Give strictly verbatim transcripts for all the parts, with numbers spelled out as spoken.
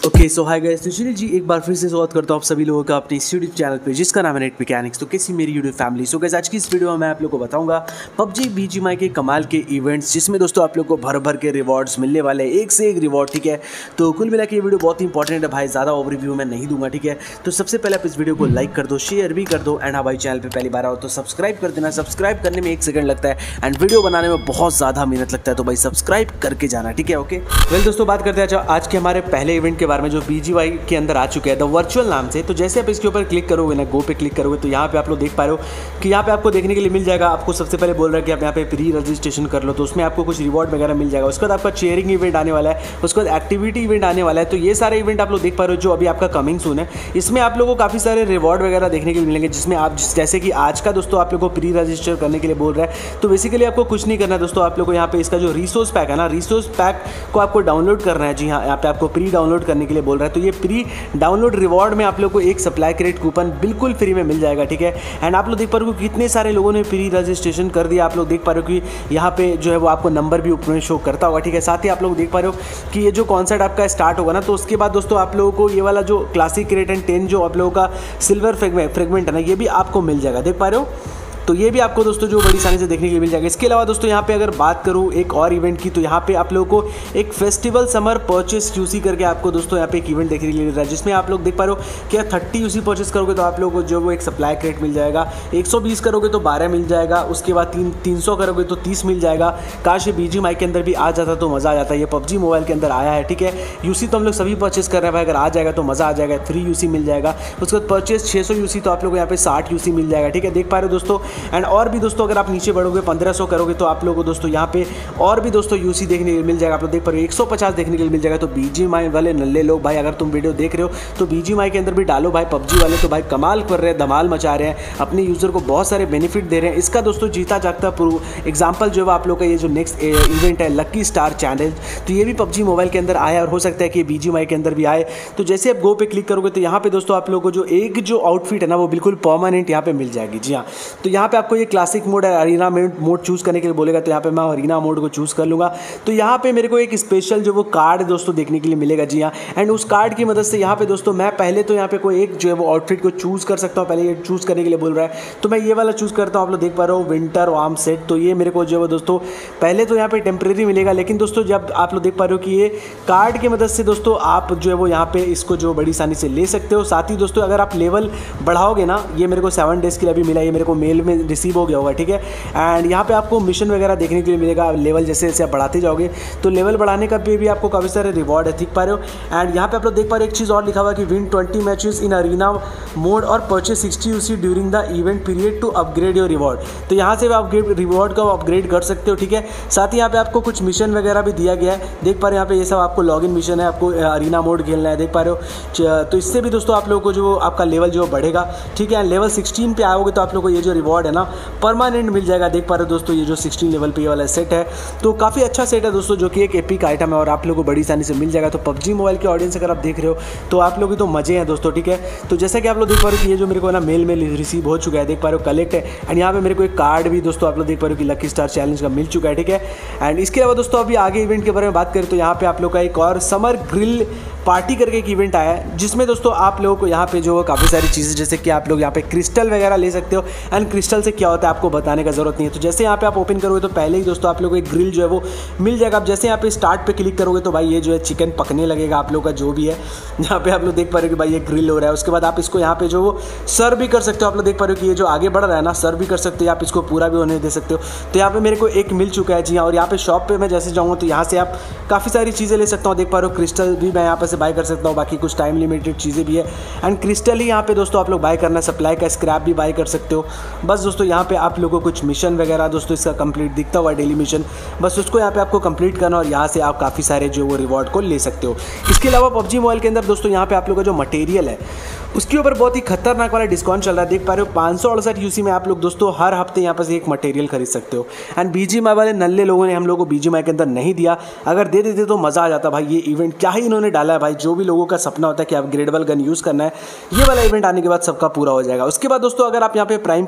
Okay so hi guys, तो चलिए जी एक बार फिर से स्वागत करता हूँ आप सभी लोगों का अपने इस यूट्यूब चैनल पे जिसका नाम है नेट मैकेनिक्स। तो कैसी मेरी यूट्यूब फैमिली। सो गाइस आज की इस वीडियो में मैं आप लोगों को बताऊंगा पबजी बीजीएमआई के कमाल के इवेंट्स, जिसमें दोस्तों आप लोग को भर भर के रिवॉर्ड्स मिलने वाले हैं, एक से एक रिवॉर्ड। ठीक है, तो कुल मिला के ये वीडियो बहुत ही इंपॉर्टेंट है भाई, ज़्यादा ओवरव्यू मैं नहीं दूंगा। ठीक है, तो सबसे पहले आप इस वीडियो को लाइक कर दो, शेयर भी कर दो, एंड हाँ भाई चैनल पर पहली बार आओ तो सब्सक्राइब कर देना। सब्सक्राइब करने में एक सेकंड लगता है एंड वीडियो बनाने में बहुत ज़्यादा मेहनत लगता है, तो भाई सब्सक्राइब करके जाना। ठीक है, ओके वेल दोस्तों, बात करते हैं आज के हमारे पहले इवेंट के बारे में जो बीजीएमआई के अंदर आ चुके हैं द वर्चुअल नाम से। तो जैसे आप इसके ऊपर क्लिक करोगे ना, गो पे क्लिक करोगे, तो यहाँ पे आप लोग देख पा रहे हो कि यहाँ पे आपको देखने के लिए मिल जाएगा। आपको सबसे पहले बोल रहा है कि आप यहाँ पे प्री रजिस्ट्रेशन कर लो, तो उसमें आपको कुछ रिवॉर्ड वगैरह मिल जाएगा। उसके बाद आपका चेयरिंग इवेंट आने वाला है, उसके बाद एक्टिविटी इवेंट आने वाला है। तो ये सारे इवेंट आप लोग देख पा रहे हो जो अभी आपका कमिंग सून है। इसमें आप लोगों को काफ़ी सारे रिवॉर्ड वगैरह देखने के लिए मिलेंगे, जिसमें आप जैसे कि आज का दोस्तों आप लोग को प्री रजिस्टर करने के लिए बोल रहा है। तो बेसिकली आपको कुछ नहीं करना है दोस्तों, आप लोग को यहाँ पे इसका जो रिसोर्स पैक है ना, रिसोर्स पैक को आपको डाउनलोड करना है। जी हाँ, यहाँ पे आपको प्री डाउनलोड करने के लिए बोल रहा है। तो ये प्री डाउनलोड रिवॉर्ड में आप लोग को एक सप्लाई क्रेडिट कूपन बिल्कुल फ्री में मिल जाएगा। ठीक है, एंड आप लोग देख पा रहे हो कि कितने सारे लोगों ने प्री रजिस्ट्रेशन कर दिया। आप लोग देख पा रहे हो कि यहाँ पे जो है वो आपको नंबर भी ऊपर में शो करता होगा। ठीक है, साथ ही आप लोग देख पा रहे हो कि ये जो कॉन्सर्ट आपका स्टार्ट होगा ना, तो उसके बाद दोस्तों आप लोगों को ये वाला जो क्लासिक क्रेट एंड टेन जो आप लोगों का सिल्वर फ्रेगमेंट है ना, ये भी आपको मिल जाएगा। देख पा रहे हो, तो ये भी आपको दोस्तों जो बड़ी आसानी से देखने के लिए मिल जाएगा। इसके अलावा दोस्तों यहाँ पे अगर बात करूँ एक और इवेंट की, तो यहाँ पे आप लोगों को एक फेस्टिवल समर परचेस यूसी करके आपको दोस्तों यहाँ पे एक इवेंट देखने के लिए मिल रहा है, जिसमें आप लोग देख पा रहे हो कि थर्टी यूसी परचेस करोगे तो आप लोगों को जो वो एक सप्लाई क्रेट मिल जाएगा। एक सौ बीस करोगे तो बारह मिल जाएगा। उसके बाद तीन तीन सौ करोगे तो तीस मिल जाएगा। काश ये बीजीएमआई के अंदर भी आ जाता तो मज़ा आ जाता है। ये पबजी मोबाइल के अंदर आया है। ठीक है, यूसी तो हम लोग सभी परचेस कर रहे हैं भाई, अगर आ जाएगा तो मज़ा आ जाएगा। फ्री यूसी मिल जाएगा। उसके बाद परचेस छः सौ यूसी तो आप लोग को यहाँ पे साठ यूसी मिल जाएगा। ठीक है, देख पा रहे हो दोस्तों। एंड और भी दोस्तों अगर आप नीचे बढ़ोगे पंद्रह सौ करोगे तो आप लोगों को दोस्तों यहाँ पे और भी दोस्तों यूसी देखने के लिए मिल जाएगा। आप लोग देख पा रहे हो एक सौ पचास देखने के लिए मिल जाएगा। तो बीजीएमआई वाले नल्ले लोग भाई, अगर तुम वीडियो देख रहे हो तो बीजीएमआई के अंदर भी डालो भाई। पबजी वाले तो भाई कमाल कर रहे हैं, धमाल मचा रहे हैं, अपने यूजर को बहुत सारे बेनिफिट दे रहे हैं। इसका दोस्तों जीता जागता प्रूफ एग्जाम्पल जो है आप लोग का ये जो नेक्स्ट इवेंट है लकी स्टार चैलेंज, तो ये भी पबजी मोबाइल के अंदर आया और हो सकता है कि बीजीएमआई के अंदर भी आए। तो जैसे आप गो पे क्लिक करोगे तो यहाँ पे दोस्तों आप लोगों को जो एक जो आउटफिट है ना वो बिल्कुल परमानेंट यहाँ पे मिल जाएगी। जी हाँ, तो यहाँ पे आपको ये क्लासिक मोड है, अरीना मोड चूज़ करने के लिए बोलेगा, तो यहाँ पे मैं अरीना मोड को चूज़ कर लूँगा। तो यहाँ पे मेरे को एक स्पेशल जो वो कार्ड दोस्तों देखने के लिए मिलेगा। जी हाँ, एंड उस कार्ड की मदद से यहाँ पे दोस्तों मैं पहले तो यहाँ पे कोई एक जो है वो आउटफिट को चूज़ कर सकता हूँ। पहले ये चूज़ करने के लिए बोल रहा है, तो मैं ये वाला चूज़ करता हूँ। आप लोग देख पा रहे हो विंटर वार्म सेट। तो ये मेरे को जो है दोस्तों पहले तो यहाँ पे टेम्प्रेरी मिलेगा, लेकिन दोस्तों जब आप लोग देख पा रहे हो कि ये कार्ड की मदद से दोस्तों आप जो है वो यहाँ पे इसको जो बड़ी आसानी से ले सकते हो। साथ ही दोस्तों अगर आप लेवल बढ़ाओगे ना, ये मेरे को सेवन डेज़ के लिए अभी मिला, ये मेरे को मेल में रिसीव हो गया होगा। ठीक है, एंड यहाँ पे आपको मिशन वगैरह देखने के लिए मिलेगा। लेवल जैसे जैसे आप बढ़ाते जाओगे तो लेवल बढ़ाने का पे भी आपको काफ़ी सारे रिवॉर्ड है, देख पा रहे हो। एंड यहाँ पे आप लोग देख पा रहे हो एक चीज़ और लिखा हुआ कि win twenty matches in arena mode और purchase sixty UC during the event period to upgrade your reward. तो यहाँ से आप रिवॉर्ड का अपग्रेड कर सकते हो। ठीक है, साथ ही यहाँ पे आपको कुछ मिशन वगैरह भी दिया गया है, देख पा रहे हो यहाँ पे ये सब आपको लॉग इन मिशन है, आपको अरीना मोड खेलना है, देख पा रहे हो। तो इससे भी दोस्तों आप लोगों को जो आपका लेवल जो बढ़ेगा। ठीक है, लेवल सिक्सटीन पे आओगे तो आप लोग को ये जो रिवॉर्ड है ना परमानेंट मिल जाएगा। देख पा रहे हो दोस्तों ये जो सिक्सटीन लेवल पे वाला सेट है, तो काफ़ी अच्छा सेट है दोस्तों, जो कि एक एपिक आइटम है और आप लोगों को बड़ी आसानी से मिल जाएगा। तो पबजी मोबाइल के ऑडियंस अगर आप देख रहे हो तो आप लोग तो मजे हैं दोस्तों। ठीक है, तो जैसा कि आप लोग देख पा रहे हो कि ये जो मेरे को ना मेल में रिसीव हो चुका है, देख पा रहे हो कलेक्ट है। एंड यहाँ पे मेरे को एक कार्ड भी दोस्तों आप लोग देख पा रहे हो कि लकी स्टार चैलेंज का मिल चुका है। ठीक है, एंड इसके अलावा दोस्तों अभी आगे इवेंट के बारे में बात करें तो यहाँ पे आप लोग का एक और समर ग्रिल पार्टी करके एक इवेंट आया है, जिसमें दोस्तों आप लोगों को यहाँ पे जो काफ़ी सारी चीज़ें जैसे कि आप लोग यहाँ पे क्रिस्टल वगैरह ले सकते हो। एंड क्रिस्टल से क्या होता है आपको बताने का जरूरत नहीं है। तो जैसे यहाँ पे आप ओपन करोगे तो पहले ही दोस्तों आप लोगों को एक ग्रिल जो है वो मिल जाएगा। आप जैसे यहाँ पे स्टार्ट पे क्लिक करोगे तो भाई ये जो है चिकन पकने लगेगा आप लोग का जो भी है। यहाँ पे आप लोग देख पा रहे हो कि भाई ये ग्रिल हो रहा है। उसके बाद आप इसको यहाँ पे जो वो सर्व भी कर सकते हो। आप लोग देख पा रहे हो कि ये जो आगे बढ़ रहा है ना, सर्व भी कर सकते हो, आप इसको पूरा भी होने दे सकते हो। तो यहाँ पे मेरे को एक मिल चुका है। जी हाँ, और यहाँ पे शॉप पे मैं जैसे जाऊँगा तो यहाँ से आप काफ़ी सारी चीज़ें ले सकता हूँ। देख पा रहे हो क्रिस्टल भी मैं यहाँ पे से बाय कर सकता हूँ, बाकी कुछ टाइम लिमिटेड चीज़ें भी है। एंड क्रिस्टल ही यहाँ पे दोस्तों आप लोग बाय करना, सप्लाई का स्क्रैप भी बाय कर सकते हो। बस दोस्तों यहाँ पे आप लोगों को कुछ मिशन वगैरह दोस्तों इसका कंप्लीट दिखता हुआ डेली मिशन, बस उसको यहाँ पे आपको कंप्लीट करना और यहाँ से आप काफ़ी सारे जो वो रिवॉर्ड को ले सकते हो। इसके अलावा पबजी मोबाइल के अंदर दोस्तों यहाँ पे आप लोगों का जो मटेरियल है उसके ऊपर बहुत ही खतरनाक वाला डिस्काउंट चल रहा है। देख पा रहे हो पाँच सौ अड़सठ यूसी में आप लोग दोस्तों हर हफ्ते यहाँ पर से एक मटेरियल खरीद सकते हो। एंड बीजीएमआई वाले नल्ले लोगों ने हम लोगों को बीजीएमआई के अंदर नहीं दिया, अगर दे देते तो मज़ा आ जाता भाई। ये इवेंट क्या ही इन्होंने डाला है भाई, जो भी लोगों का सपना होता है कि अपग्रेडेबल गन यूज़ करना है, ये वाला इवेंट आने के बाद सबका पूरा हो जाएगा। उसके बाद दोस्तों अगर आप यहाँ पे प्राइम प्लस यूज़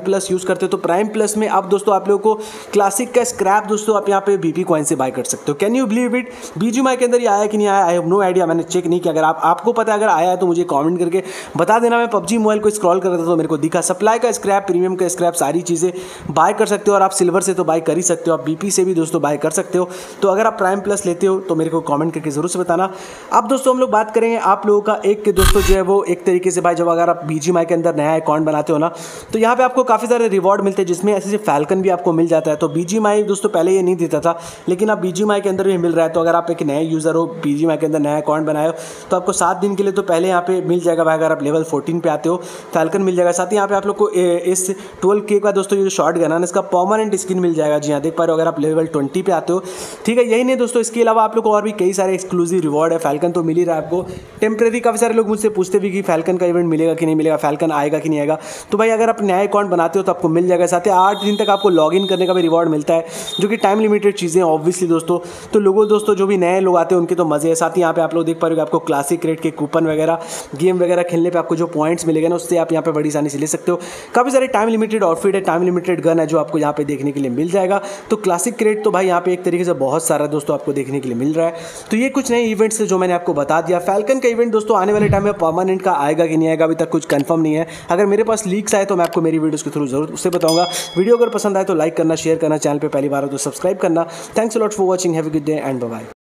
यूज़ करते हो तो प्राइम प्लस में अब दोस्तों आप लोगों को क्लासिक का स्क्रैप दोस्तों आप यहाँ पे बीपी कॉइन से बाय कर सकते हो। Can you believe it, BGMI के अंदर ये आया कि नहीं आया, आई हैव नो आइडिया, मैंने चेक नहीं किया। अगर आप आपको पता है अगर आया है तो मुझे कमेंट करके बता देना। मैं पबजी मोबाइल को स्क्रॉल कर रहा था तो मेरे को दिखा सप्लाई का स्क्रैप, प्रीमियम का स्क्रैप, सारी चीज़ें बाय कर सकते हो। और आप सिल्वर से तो बाय कर ही सकते हो, आप बीपी से भी दोस्तों बाय कर सकते हो। तो अगर आप प्राइम प्लस लेते हो तो मेरे को कमेंट करके जरूर से बताना। अब दोस्तों हम लोग बात करेंगे आप लोगों का एक दोस्तों जो है वो एक तरीके से भाई जब अगर आप बीजीएमआई के अंदर नया अकाउंट बनाते हो ना तो यहाँ पे आपको काफ़ी सारे रिवॉर्ड मिलते हैं जिसमें ऐसे फैल्कन भी आपको मिल जाता है। तो बीजीएमआई दोस्तों पहले ये नहीं देता था लेकिन अब बीजीएमआई के अंदर भी मिल रहा है। तो अगर आप एक नए यूज़र हो, बीजीएमआई के अंदर नया अकाउंट बनाए हो तो आपको सात दिन के लिए तो पहले यहाँ पे मिल जाएगा भाई। अगर आप लेवल फोर्टीन पे आते हो फैल्कन मिल जाएगा। साथ ही यहाँ पे आप लोग को इस ट्वेल्व के का दोस्तों ये जो शॉट गन है इसका परमानेंट स्किन मिल जाएगा। जी हाँ देख पा रहे हो अगर आप लेवल ट्वेंटी पे आते हो, ठीक है। यही नहीं दोस्तों, इसके अलावा आप लोग को और भी कई सारे एक्सक्लूसिव रिवॉर्ड है। फैल्कन तो मिल ही रहा है आपको टेम्परेरी। काफ़ी सारे लोग मुझसे पूछते भी कि फैल्कन का इवेंट मिलेगा कि नहीं मिलेगा, फैल्कन आएगा कि नहीं आएगा। तो भाई अगर आप नया अकाउंट बनाते हो तो आपको मिल जाएगा। साथ ही आठ दिन तक आपको लॉग इन करने का भी रिवॉर्ड मिलता है जो कि टाइम लिमिटेड चीज़ें हैं ऑब्वियसली दोस्तों। तो लोगों दोस्तों जो भी नए लोग आते हैं उनके तो मज़े है। साथ ही यहाँ पे आप लोग देख पा रहे हो आपको क्लासिक रेट के कूपन वगैरह, गेम वगैरह खेलने पे आपको जो पॉइंट्स मिलेंगे ना उससे आप यहाँ पे बड़ी आसानी से ले सकते हो। काफ़ी सारे टाइम लिमिटेड आउटफिट है, टाइम लिमिटेड गन है जो आपको यहाँ पे देखने के लिए मिल जाएगा। तो क्लासिक क्रेट तो भाई यहाँ पे एक तरीके से बहुत सारा दोस्तों आपको देखने के लिए मिल रहा है। तो ये कुछ नए इवेंट्स है जो मैंने आपको बता दिया। फैल्कन का इवेंट दोस्तों आने वाले टाइम में परमानेंट का आएगा कि नहीं आएगा अभी तक कुछ कंफर्म नहीं है। अगर मेरे पास लीक्स आए तो मैं आपको मेरी वीडियोस के थ्रू जरूर उससे बताऊंगा। वीडियो अगर पसंद आए तो लाइक करना, शेयर करना, चैनल पे पहली बार हो तो सब्सक्राइब करना। Thanks a lot for watching, have a good day and bye bye.